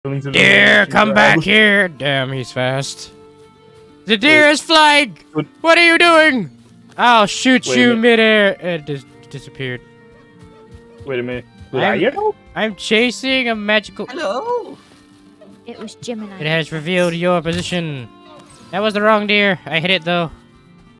Deer, come back here! Damn, he's fast. The deer is flying! What are you doing? I'll shoot you midair! It just disappeared. Wait a minute. I'm chasing a magical... Hello! It was Gemini. It has revealed your position. That was the wrong deer. I hit it though.